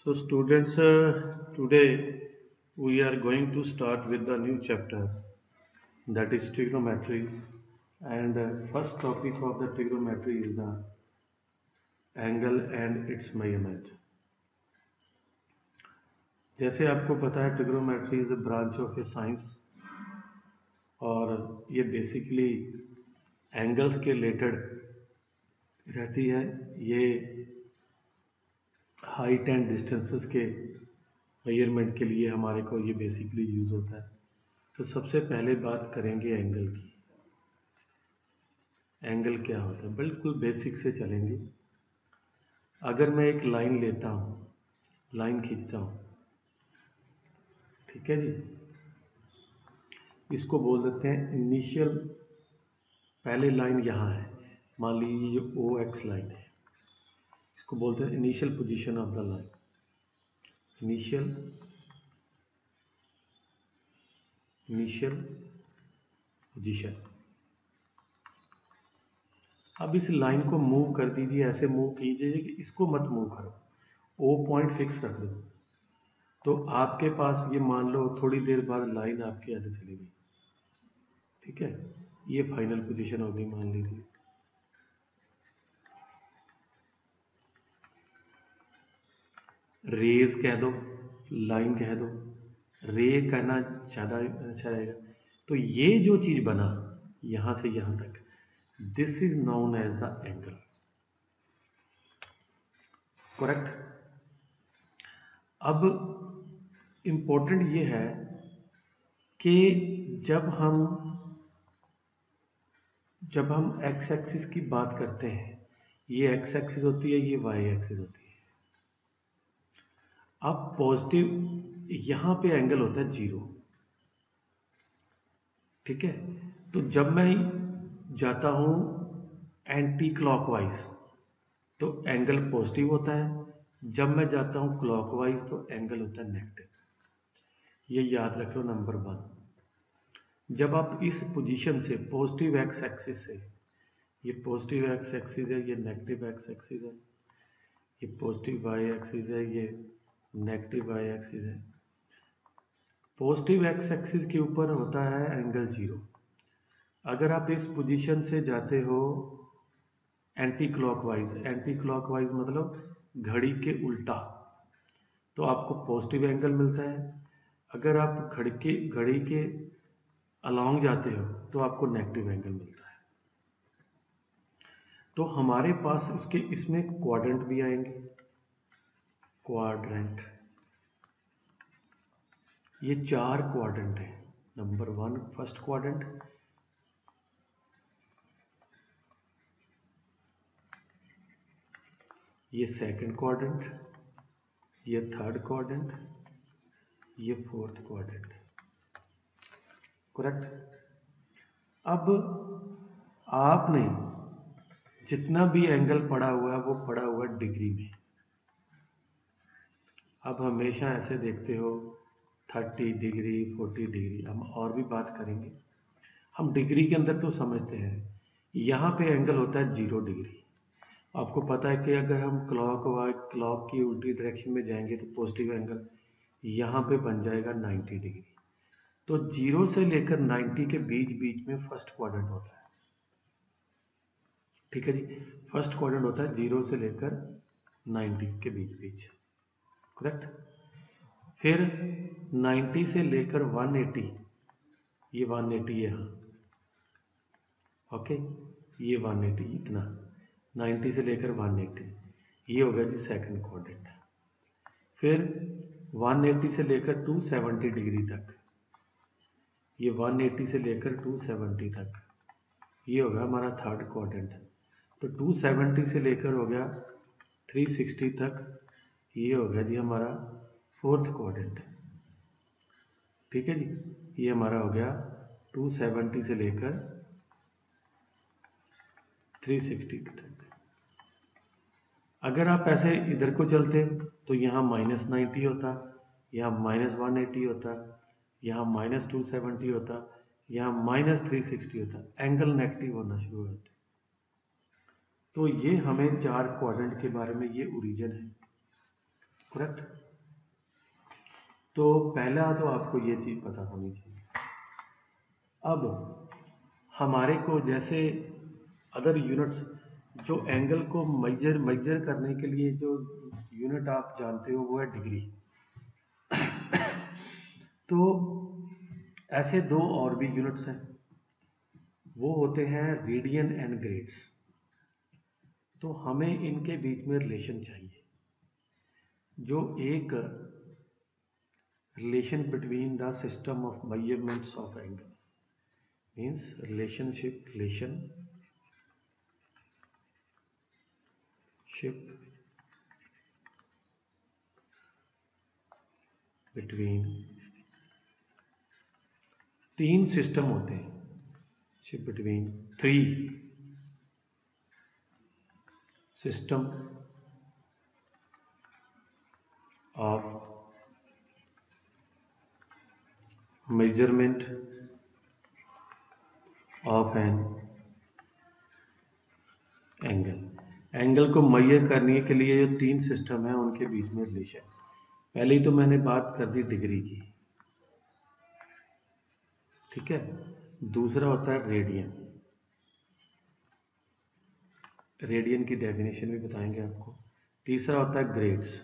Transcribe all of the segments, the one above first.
So students, today we are going to start with the new chapter, that is trigonometry, and first topic of the trigonometry is the angle and its measurement. जैसे आपको पता है trigonometry is a branch of a science और ये basically angles के related रहती है। ये हाइट एंड डिस्टेंसेस के मेजरमेंट के लिए हमारे को ये बेसिकली यूज़ होता है। तो सबसे पहले बात करेंगे एंगल की। एंगल क्या होता है, बिल्कुल बेसिक से चलेंगे। अगर मैं एक लाइन लेता हूँ, लाइन खींचता हूँ, ठीक है जी, इसको बोल देते हैं इनिशियल। पहले लाइन यहाँ है, मान लीजिए ये ओ एक्स लाइन है, इसको बोलते हैं initial position of the line. Initial position. अब इस लाइन को मूव कर दीजिए, ऐसे मूव कीजिए कि इसको मत मूव करो, ओ पॉइंट फिक्स रख दो। तो आपके पास ये मान लो थोड़ी देर बाद लाइन आपकी ऐसे चली गई, ठीक है, ये फाइनल पोजीशन होगी मान लीजिए। रेज कह दो, लाइन कह दो, रे कहना ज़्यादा अच्छा रहेगा। तो ये जो चीज़ बना यहां से यहां तक, this is known as the angle. Correct. अब इंपॉर्टेंट ये है कि जब हम एक्स एक्सिस की बात करते हैं, ये एक्स एक्सिस होती है, ये वाई एक्सिस होती है। अब पॉजिटिव यहां पे एंगल होता है 0, ठीक है। तो जब मैं जाता हूं एंटी क्लॉकवाइज तो एंगल पॉजिटिव होता है, जब मैं जाता हूं क्लॉकवाइज तो एंगल होता है नेगेटिव। ये याद रख लो नंबर 1। जब आप इस पोजीशन से पॉजिटिव एक्स एक्सिस से, ये पॉजिटिव एक्स एक्सिस है, ये नेगेटिव एक्स एक्सिस है, ये पॉजिटिव वाई एक्सिस है, ये नेगेटिव वाई एक्सिस है। पॉजिटिव एक्स एक्सिस के ऊपर होता है एंगल 0। अगर आप इस पोजीशन से जाते हो एंटी क्लॉकवाइज, एंटी क्लॉकवाइज मतलब घड़ी के उल्टा, तो आपको पॉजिटिव एंगल मिलता है। अगर आप घड़ी के अलोंग जाते हो तो आपको नेगेटिव एंगल मिलता है। तो हमारे पास उसके इसमें क्वाड्रेंट भी आएंगे, क्वाड्रेंट। ये 4 क्वाड्रेंट है। नंबर 1 फर्स्ट क्वाड्रेंट, ये सेकंड क्वाड्रेंट, ये थर्ड क्वाड्रेंट, ये फोर्थ क्वाड्रेंट। करेक्ट। अब आपने जितना भी एंगल पड़ा हुआ है वो पड़ा हुआ है डिग्री में। अब हमेशा ऐसे देखते हो 30 डिग्री 40 डिग्री, हम और भी बात करेंगे। हम डिग्री के अंदर तो समझते हैं, यहाँ पे एंगल होता है 0 डिग्री। आपको पता है कि अगर हम क्लॉक की उल्टी डायरेक्शन में जाएंगे तो पॉजिटिव एंगल यहाँ पे बन जाएगा 90 डिग्री। तो 0 से लेकर 90 के बीच बीच में फर्स्ट क्वाड्रेंट होता है, ठीक है जी। फर्स्ट क्वाड्रेंट होता है 0 से लेकर 90 के बीच बीच, करेक्ट। फिर 90 से लेकर 180, ये 180 यहाँ, ओके, ये 180 इतना, 90 से लेकर 180, ये हो गया जी सेकंड क्वाड्रेंट। फिर 180 से लेकर 270 डिग्री तक, ये 180 से लेकर 270 तक, ये होगा हमारा थर्ड क्वाड्रेंट। तो 270 से लेकर हो गया 360 तक, ये हो गया जी हमारा फोर्थ क्वाड्रेंट, ठीक है जी। ये हमारा हो गया 270 से लेकर 360 तक। अगर आप ऐसे इधर को चलते तो यहाँ -90 होता, यहाँ -180 होता, यहाँ -270 होता, यहाँ -360 होता, एंगल नेगेटिव होना शुरू होते। तो ये हमें 4 क्वाड्रेंट के बारे में ये ओरिजिन है। करेक्ट। तो पहला तो आपको ये चीज पता होनी चाहिए। अब हमारे को जैसे अदर यूनिट्स, जो एंगल को मेजर करने के लिए जो यूनिट आप जानते हो वो है डिग्री। तो ऐसे दो और भी यूनिट्स हैं, वो होते हैं रेडियन एंड ग्रेड्स। तो हमें इनके बीच में रिलेशन चाहिए, जो एक relation between the system of measurements of angle means relation between तीन सिस्टम होते हैं, ship between 3 system of measurement of an angle को मेजर करने के लिए जो तीन सिस्टम है उनके बीच में रिलेशन। पहले ही तो मैंने बात कर दी डिग्री की, ठीक है। दूसरा होता है रेडियन, रेडियन की डेफिनेशन भी बताएंगे आपको। तीसरा होता है ग्रेड्स।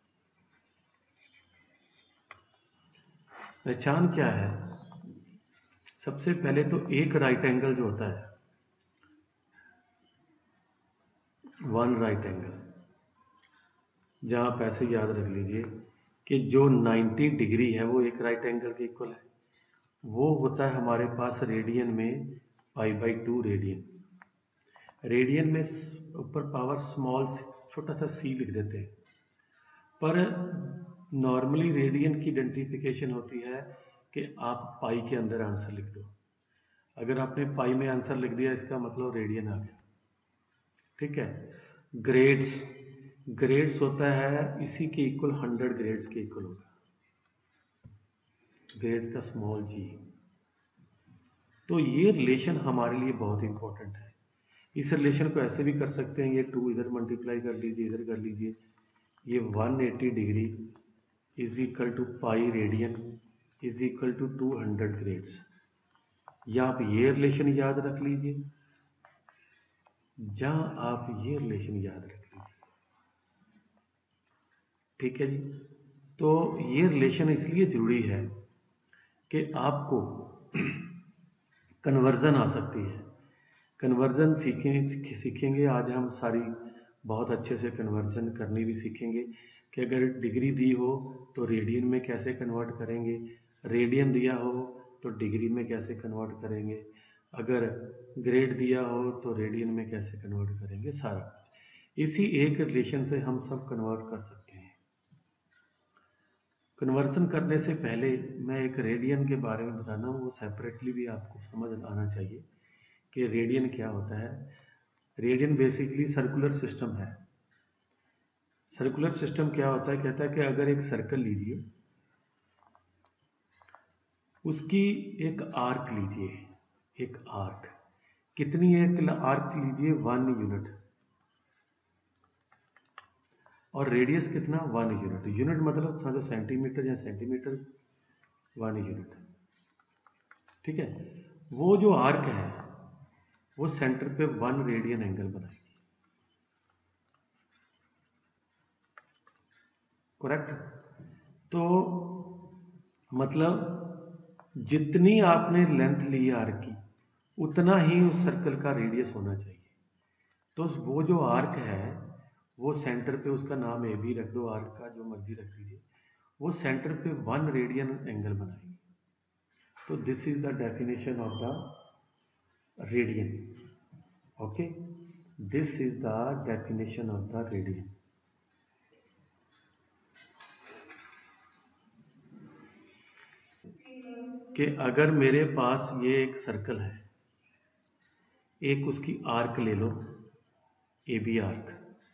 पहचान क्या है? सबसे पहले तो एक राइट एंगल जो होता है, वन राइट एंगल, जहां आप ऐसे याद रख लीजिए कि जो 90 डिग्री है वो एक राइट एंगल के इक्वल है, वो होता है हमारे पास रेडियन में π/2 रेडियन। रेडियन में ऊपर पावर स्मॉल छोटा सा c लिख देते हैं, पर नॉर्मली रेडियन की आइडेंटिफिकेशन होती है कि आप पाई के अंदर आंसर लिख दो। अगर आपने पाई में आंसर लिख दिया इसका मतलब रेडियन आ गया, ठीक है। ग्रेड्स होता है इसी के इक्वल, 100 ग्रेड्स के इक्वल होगा, ग्रेड्स का स्मॉल g। तो ये रिलेशन हमारे लिए बहुत इंपॉर्टेंट है। इस रिलेशन को ऐसे भी कर सकते हैं, ये 2 इधर मल्टीप्लाई कर लीजिए, इधर कर लीजिए, ये 180 degree is equal to pi radian is equal to 200 grades. या आप ये रिलेशन याद रख लीजिए, जहां आप ये रिलेशन याद रख लीजिए, ठीक है जी। तो ये रिलेशन इसलिए जरूरी है कि आपको कन्वर्जन आ सकती है। कन्वर्जन सीखेंगे आज हम सारी, बहुत अच्छे से कन्वर्जन करनी भी सीखेंगे कि अगर डिग्री दी हो तो रेडियन में कैसे कन्वर्ट करेंगे, रेडियन दिया हो तो डिग्री में कैसे कन्वर्ट करेंगे, अगर ग्रेड दिया हो तो रेडियन में कैसे कन्वर्ट करेंगे, सारा कुछ इसी एक रिलेशन से हम सब कन्वर्ट कर सकते हैं। कन्वर्सन करने से पहले मैं एक रेडियन के बारे में बताना हूँ, वो सेपरेटली भी आपको समझ आना चाहिए कि रेडियन क्या होता है। रेडियन बेसिकली सर्कुलर सिस्टम है। सर्कुलर सिस्टम क्या होता है? कहता है कि अगर एक सर्कल लीजिए, उसकी एक आर्क लीजिए, एक आर्क कितनी है? एक आर्क लीजिए 1 यूनिट, और रेडियस कितना? 1 यूनिट। यूनिट मतलब समझो सेंटीमीटर या सेंटीमीटर, 1 यूनिट, ठीक है। वो जो आर्क है वो सेंटर पे 1 रेडियन एंगल बनाएगी, करेक्ट। तो मतलब जितनी आपने लेंथ ली आर्क की, उतना ही उस सर्कल का रेडियस होना चाहिए। तो वो जो आर्क है वो सेंटर पे, उसका नाम ए बी रख दो, आर्क का जो मर्जी रख दीजिए, वो सेंटर पे 1 रेडियन एंगल बनाएगी। तो this is the definition of the radian, okay. This is the definition of the radian. कि अगर मेरे पास ये एक सर्कल है, एक उसकी आर्क ले लो, ए बी आर्क,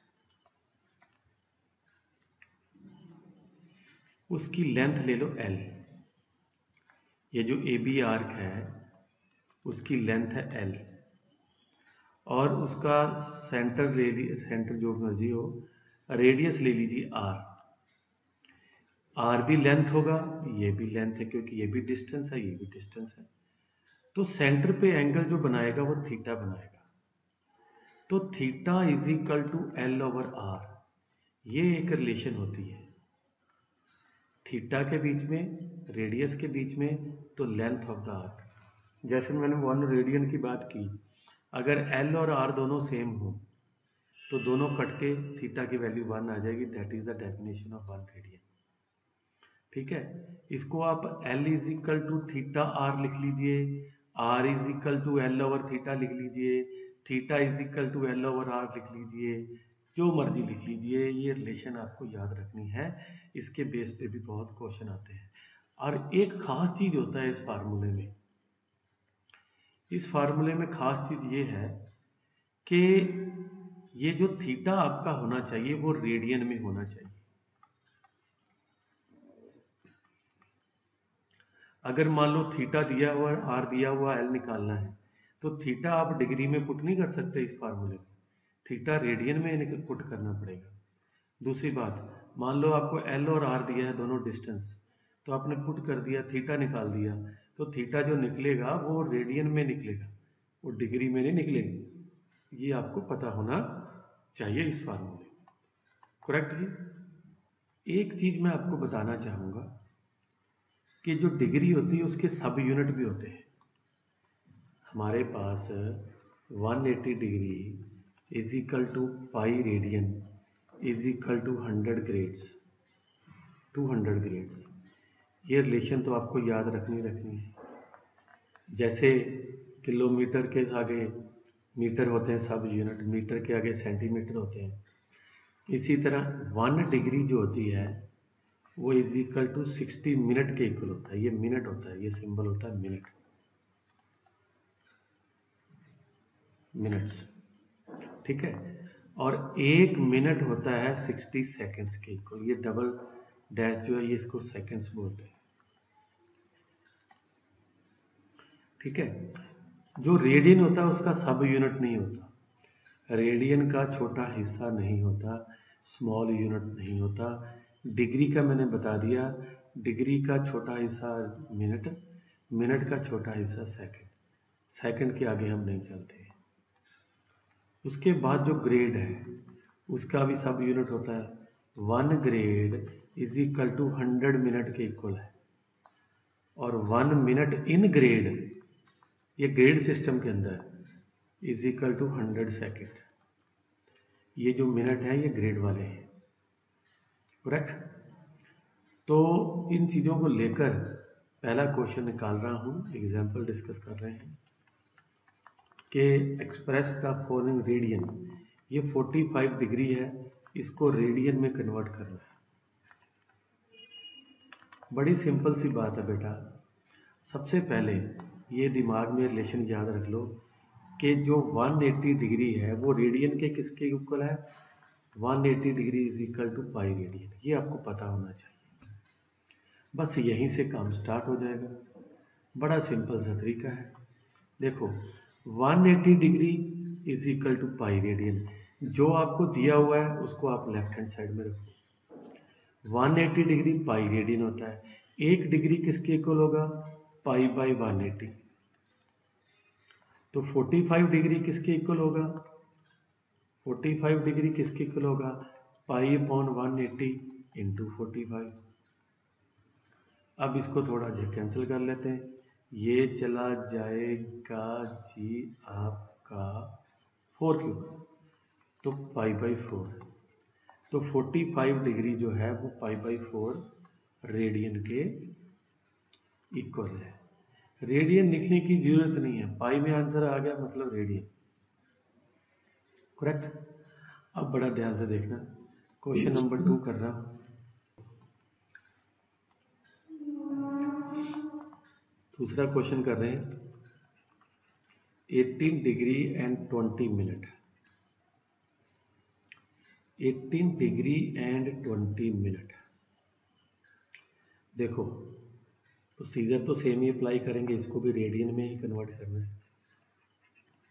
उसकी लेंथ ले लो L। ये जो ए बी आर्क है उसकी लेंथ है L, और उसका सेंटर जो मर्जी हो, रेडियस ले लीजिए R। आर भी लेंथ होगा, ये भी लेंथ है क्योंकि ये भी डिस्टेंस है, ये भी डिस्टेंस है। तो सेंटर पे एंगल जो बनाएगा वो थीटा बनाएगा। तो theta is equal to L over R, ये एक रिलेशन होती है थीटा के बीच में, रेडियस के बीच में, तो लेंथ ऑफ द आर्क। जैसे मैंने 1 रेडियन की बात की, अगर एल और आर दोनों सेम हो तो दोनों कट के थीटा की वैल्यू 1 आ जाएगी। That is the definition of 1 radian. ठीक है, इसको आप L is equal to theta R लिख लीजिए, R is equal to L over theta लिख लीजिए, theta is equal to L over R लिख लीजिए, जो मर्जी लिख लीजिए। ये रिलेशन आपको याद रखनी है, इसके बेस पे भी बहुत क्वेश्चन आते हैं। और एक खास चीज होता है इस फार्मूले में, इस फार्मूले में खास चीज ये है कि ये जो थीटा आपका होना चाहिए वो रेडियन में होना चाहिए। अगर मान लो थीटा दिया हुआ, आर दिया हुआ, एल निकालना है, तो थीटा आप डिग्री में पुट नहीं कर सकते इस फार्मूले में, थीटा रेडियन में पुट करना पड़ेगा। दूसरी बात, मान लो आपको एल और आर दिया है दोनों डिस्टेंस, तो आपने पुट कर दिया, थीटा निकाल दिया, तो थीटा जो निकलेगा वो रेडियन में निकलेगा, वो डिग्री में नहीं निकलेगा। ये आपको पता होना चाहिए इस फार्मूले में। करेक्ट जी। एक चीज मैं आपको बताना चाहूंगा कि जो डिग्री होती है उसके सब यूनिट भी होते हैं। हमारे पास 180 degree is equal to pi radian is equal to 100 grades, 200 grades. ये रिलेशन तो आपको याद रखनी है। जैसे किलोमीटर के आगे मीटर होते हैं सब यूनिट, मीटर के आगे सेंटीमीटर होते हैं, इसी तरह 1 डिग्री जो होती है वो इज इक्वल टू 60 मिनट के इक्वल होता है। ये मिनट होता है, ये सिंबल होता है मिनट, मिनट्स। ठीक है, और 1 मिनट होता है 60 सेकेंड्स के इक्वल। ये डबल डैश जो है ये इसको सेकेंड्स बोलते हैं। ठीक है, जो रेडियन होता है उसका सब यूनिट नहीं होता, रेडियन का छोटा हिस्सा नहीं होता, स्मॉल यूनिट नहीं होता। डिग्री का मैंने बता दिया, डिग्री का छोटा हिस्सा मिनट, मिनट का छोटा हिस्सा सेकंड, सेकंड के आगे हम नहीं चलते। उसके बाद जो ग्रेड है उसका भी सब यूनिट होता है। 1 grade is equal to 100 minute के इक्वल है, और 1 मिनट इन ग्रेड, ये ग्रेड सिस्टम के अंदर इज इक्वल टू 100 सेकेंड। ये जो मिनट है ये ग्रेड वाले हैं। करेक्ट। तो इन चीज़ों को लेकर पहला क्वेश्चन निकाल रहा हूँ, एग्जाम्पल डिस्कस कर रहे हैं कि एक्सप्रेस द फॉलोइंग रेडियन। ये 45 डिग्री है, इसको रेडियन में कन्वर्ट करना है। बड़ी सिंपल सी बात है बेटा। सबसे पहले ये दिमाग में रिलेशन याद रख लो कि जो 180 डिग्री है वो रेडियन के किसके इक्वल है, 180 degree is equal to pi radian. ये आपको पता होना चाहिए। बस यहीं से काम स्टार्ट हो जाएगा। बड़ा सिंपल सा तरीका है। देखो 180 degree is equal to pi radian, जो आपको दिया हुआ है उसको आप लेफ्ट हैंड साइड में रखो। 180 डिग्री पाई रेडियन होता है, 1 डिग्री किसके इक्वल होगा, पाई बाई 180। तो 45 डिग्री किसके इक्वल होगा, 45 डिग्री किसके इक्वल होगा, पाई अपॉन 180 इंटू 45। अब इसको थोड़ा जो कैंसिल कर लेते हैं, ये चला जाएगा जी आपका 4 क्यूब, तो पाई बाई 4। तो 45 डिग्री जो है वो पाई बाई 4 रेडियन के इक्वल है। रेडियन लिखने की जरूरत नहीं है, पाई में आंसर आ गया मतलब रेडियन। करेक्ट। अब बड़ा ध्यान से देखना, क्वेश्चन नंबर 2 कर रहा हूं। दूसरा क्वेश्चन कर रहे हैं, 18 degree and 20 minute. 18 degree and 20 minute. देखो प्रोसीजर तो सेम ही अप्लाई करेंगे, इसको भी रेडियन में ही कन्वर्ट करना है।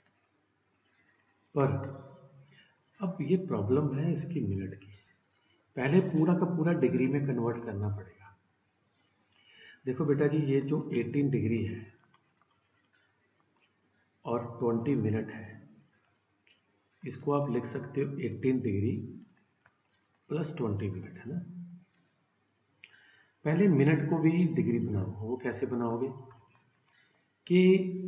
पर अब ये प्रॉब्लम है इसकी मिनट की। पहले पूरा का पूरा डिग्री में कन्वर्ट करना पड़ेगा। देखो बेटा जी, ये जो 18 डिग्री है और 20 मिनट है, इसको आप लिख सकते हो 18 डिग्री प्लस 20 मिनट, है ना। पहले मिनट को भी डिग्री बनाओ। वो कैसे बनाओगे कि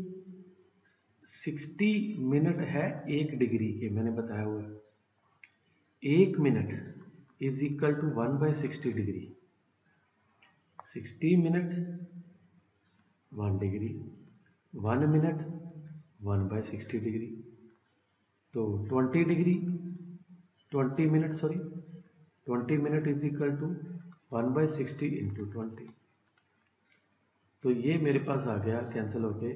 60 मिनट है 1 डिग्री के, मैंने बताया हुआ है। 1 minute is equal to 1/60 degree. 60 minute 1 degree, 1 minute 1/60 degree. तो 20 degree 20 minute 20 minute is equal to 1/60 into 20। तो ये मेरे पास आ गया कैंसिल होके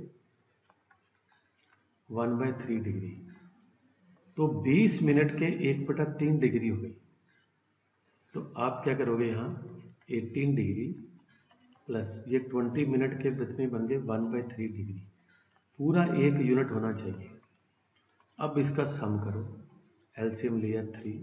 1/3 डिग्री। तो 20 मिनट के 1/3 डिग्री हो गई। तो आप क्या करोगे, यहाँ 18 डिग्री प्लस ये 20 मिनट के कितने बन गए 1/3 डिग्री, पूरा 1 यूनिट होना चाहिए। अब इसका सम करो, एलसीएम लिया 3,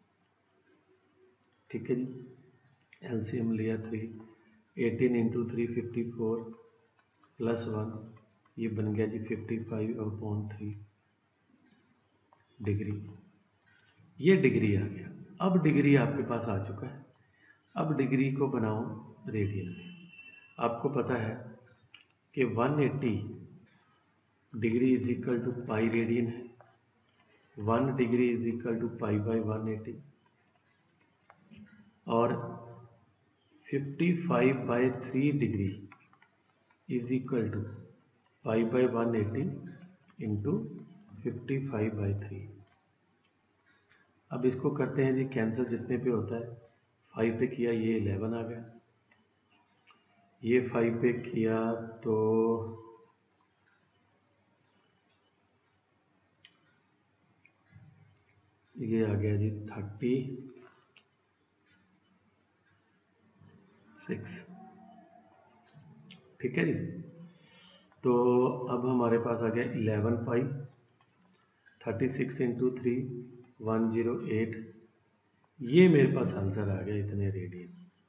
ठीक है जी, एलसीएम लिया 3, 18 इंटू 3 54 प्लस 1, ये बन गया जी 55/3 डिग्री। ये डिग्री आ गया। अब डिग्री आपके पास आ चुका है। अब डिग्री को बनाओ रेडियन में। आपको पता है कि 180 degree is equal to pi radian है। 1 डिग्री इज इक्वल टू पाई/180 और 55/3 डिग्री इज इक्वल टू पाई/180 इंटू 55/3। अब इसको करते हैं जी कैंसिल, जितने पे होता है 5 पे किया ये 11 आ गया, ये 5 पे किया तो ये आ गया जी 36, ठीक है जी। तो अब हमारे पास आ गया 11 पाई, 36 इंटू 3 108। ये मेरे पास आंसर आ गया, इतने रेडियन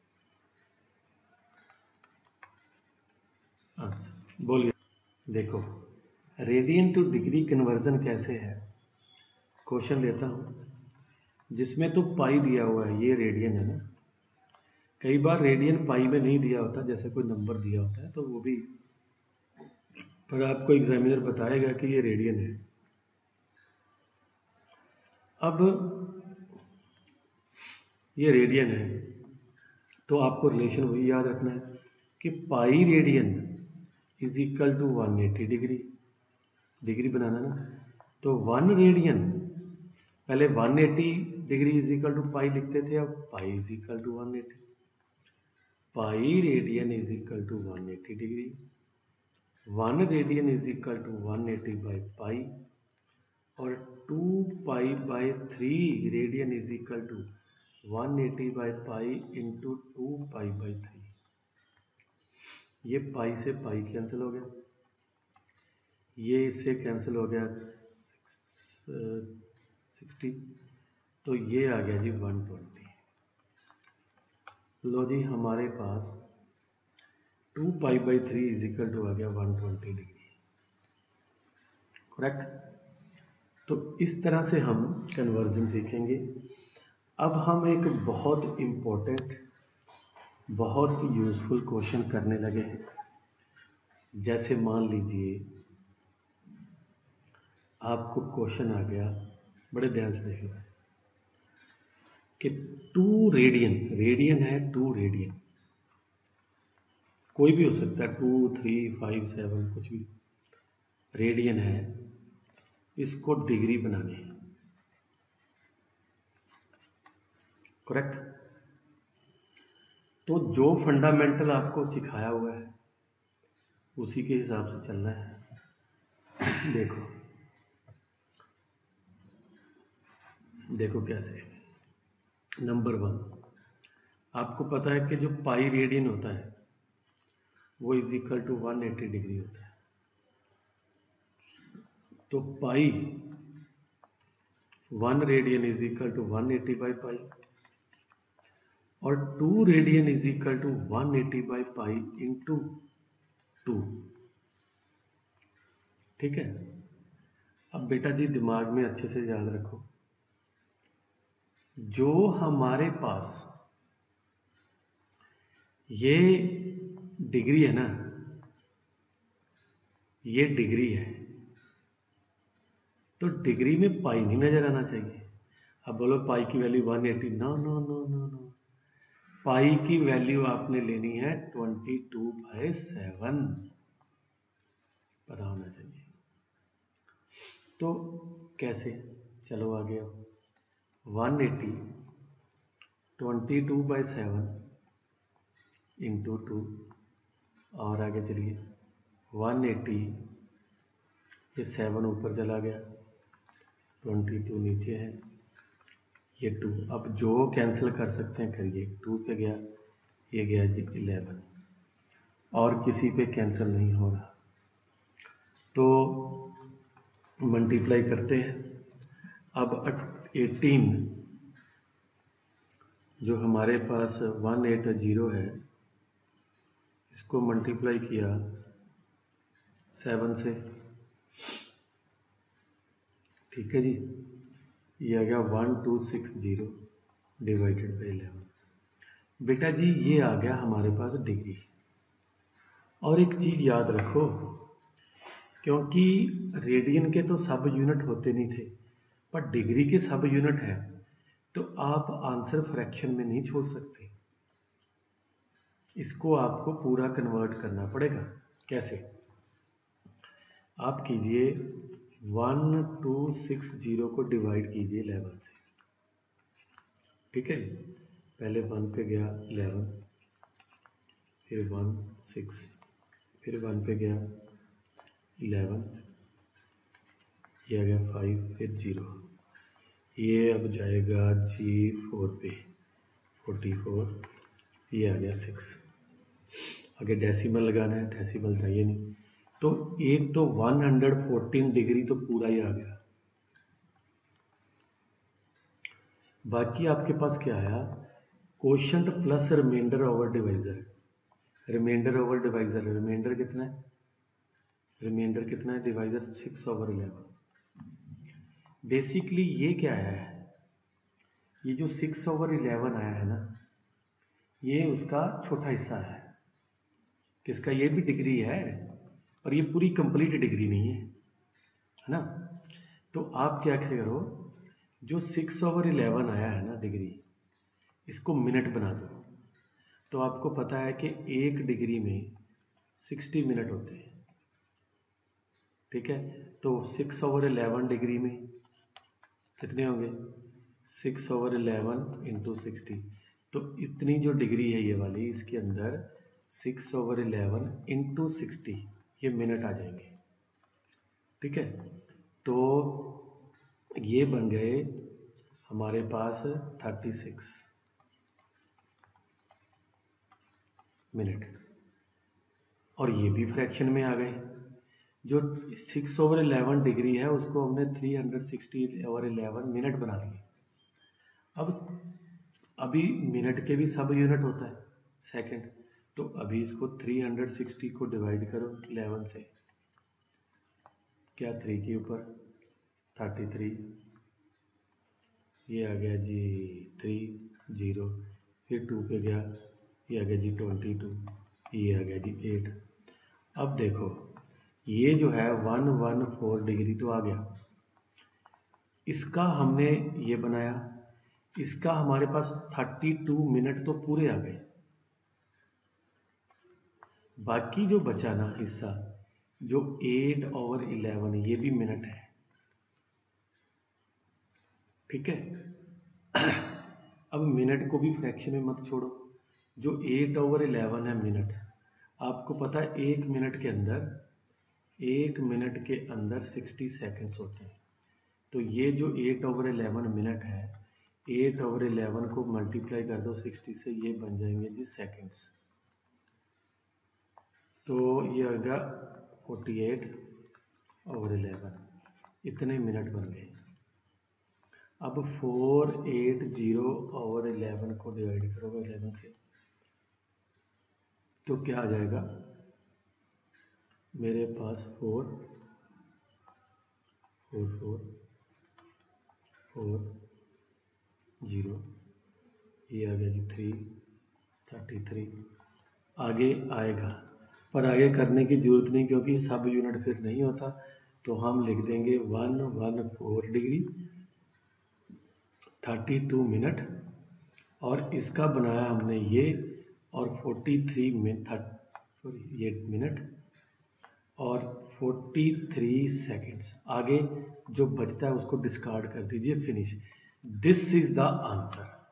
आंसर। बोलिए, देखो रेडियन टू डिग्री कन्वर्जन कैसे है। क्वेश्चन लेता हूँ, जिसमें तो पाई दिया हुआ है, ये रेडियन है ना। कई बार रेडियन पाई में नहीं दिया होता, जैसे कोई नंबर दिया होता है तो वो भी, पर आपको एग्जामिनर बताएगा कि ये रेडियन है। अब ये रेडियन है तो आपको रिलेशन वही याद रखना है कि pi radian is equal to 180 degree. Degree बनाना ना, तो 1 रेडियन, पहले 180 degree is equal to pi लिखते थे, अब pi is equal to 180। Pi radian is equal to 180 degree. 1 radian is equal to 180 by pi, और 2 पाई/3 radian is equal to 180 by pi into 2 पाई/3। ये पाई से पाई कैंसिल हो गया, ये इससे कैंसिल हो गया 60, तो ये आ गया जी 120। लो जी, हमारे पास 2 पाई/3 इज इक्वल टू आ गया 120 डिग्री, करेक्ट। तो इस तरह से हम कन्वर्जन सीखेंगे। अब हम एक बहुत इम्पोर्टेंट, बहुत यूजफुल क्वेश्चन करने लगे हैं। जैसे मान लीजिए आपको क्वेश्चन आ गया, बड़े ध्यान से देख लो, कि 2 रेडियन, रेडियन है 2 रेडियन, कोई भी हो सकता है, 2 3 5 7 कुछ भी रेडियन है, इसको डिग्री बनानी है, करेक्ट। तो जो फंडामेंटल आपको सिखाया हुआ है उसी के हिसाब से चलना है। देखो देखो कैसे। नंबर 1, आपको पता है कि जो पाई रेडियन होता है वो इज इक्वल टू 180 डिग्री होता है। तो pi 1 radian is equal to 180 by pi, और 2 radian is equal to 180 by pi into 2। ठीक है, अब बेटा जी दिमाग में अच्छे से याद रखो, जो हमारे पास ये डिग्री है ना, ये डिग्री है, तो डिग्री में पाई नहीं नजर आना चाहिए। अब बोलो पाई की value 180, no no no no no, pi की वैल्यू आपने लेनी है 22/7, पता होना चाहिए। तो कैसे, चलो आगे, अब 180 22/7 इंटू 2, और आगे चलिए 180, ये 7 ऊपर चला गया, 22 नीचे है, ये 2, अब जो कैंसिल कर सकते हैं करिए, 2 पे गया, ये गया जी 11, और किसी पे कैंसिल नहीं हो रहा, तो मल्टीप्लाई करते हैं। अब 18 जो हमारे पास 180 है, इसको मल्टीप्लाई किया 7 से, ठीक है जी, ये आ गया 1260 डिवाइडेड बाई 11। बेटा जी ये आ गया हमारे पास डिग्री। और एक चीज़ याद रखो, क्योंकि रेडियन के तो सब यूनिट होते नहीं थे, पर डिग्री के सब यूनिट है, तो आप आंसर फ्रैक्शन में नहीं छोड़ सकते, इसको आपको पूरा कन्वर्ट करना पड़ेगा। कैसे, आप कीजिए 1260 को डिवाइड कीजिए 11 से, ठीक है, पहले 1 पे गया 11, फिर 1 6, फिर 1 पे गया 11, ये आ गया 5, फिर 0, ये अब जाएगा जी 4 पे 44, ये आ गया 6, आगे डेसिमल लगाना है, डेसिमल चाहिए नहीं, तो एक तो 114 डिग्री तो पूरा ही आ गया। बाकी आपके पास क्या आया, quotient plus remainder over divisor, remainder over divisor, remainder कितना है, रिमाइंडर कितना है, डिवाइजर 6/11। बेसिकली ये क्या है, ये जो 6/11 आया है ना, ये उसका छोटा हिस्सा है, किसका, ये भी डिग्री है, और ये पूरी कंप्लीट डिग्री नहीं है ना। तो आप क्या करो, जो 6/11 आया है ना डिग्री, इसको मिनट बना दो, तो आपको पता है कि एक डिग्री में 60 मिनट होते हैं, ठीक है, तो 6/11 डिग्री में कितने होंगे, 6/11 इंटू 60, तो इतनी जो डिग्री है ये वाली, इसके अंदर 6/11 इंटू 60 ये मिनट आ जाएंगे, ठीक है, तो ये बन गए हमारे पास 36 मिनट, और ये भी फ्रैक्शन में आ गए। जो 6/11 डिग्री है उसको हमने 360/11 मिनट बना दिए। अब अभी मिनट के भी सब यूनिट होता है सेकंड, तो अभी इसको 360 को डिवाइड करो 11 से, क्या 3 के ऊपर 33, ये आ गया जी 3 0, फिर 2 पे गया, ये आ गया जी 22, ये आ गया जी 8। अब देखो ये जो है 114 डिग्री तो आ गया, इसका हमने ये बनाया, इसका हमारे पास 32 मिनट तो पूरे आ गए। बाकी जो बचा ना हिस्सा, जो 8/11 ये भी मिनट है, ठीक है। अब मिनट को भी फ्रैक्शन में मत छोड़ो, जो 8/11 है मिनट, आपको पता है एक मिनट के अंदर 60 सेकेंड्स होते हैं, तो ये जो 8/11 मिनट है, 8/11 को मल्टीप्लाई कर दो 60 से, ये बन जाएंगे जी सेकेंड्स, तो ये आएगा 48/11, इतने मिनट बन गए। अब 480/11 को डिवाइड करोगे 11 से, तो क्या आ जाएगा मेरे पास 4 4 4 4 0, ये आ गया जी 333। आगे आएगा, पर आगे करने की जरूरत नहीं क्योंकि सब यूनिट फिर नहीं होता, तो हम लिख देंगे 114 डिग्री 32 मिनट, और इसका बनाया हमने ये, और 43 ये मिनट और 43 सेकेंड्स। आगे जो बचता है उसको डिस्कार्ड कर दीजिए, finish. This is the answer.